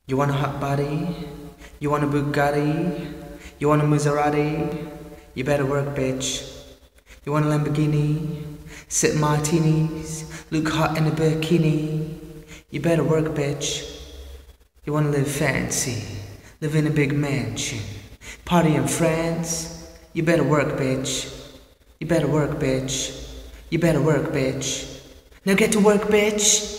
You want a hot body? You want a Bugatti? You want a Maserati? You better work, bitch. You want a Lamborghini? Sip martinis, look hot in a bikini. You better work, bitch. You wanna live fancy, live in a big mansion, party in France? You better work, bitch. You better work, bitch. You better work, bitch. Now get to work, bitch.